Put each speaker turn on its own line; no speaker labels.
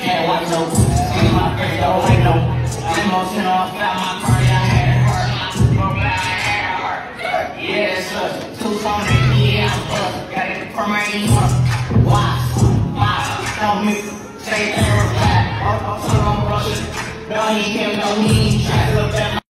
can't like no. See my face, don't like no. I'm emotional, I felt my car, yeah, I had it hurt. I had it hurt. Yeah, it's a 2 phone, yeah, I'm up. Got it from my email. Why? Tell me, say that reply. I'm rushing. No, he can't, no, he ain't trying to look at my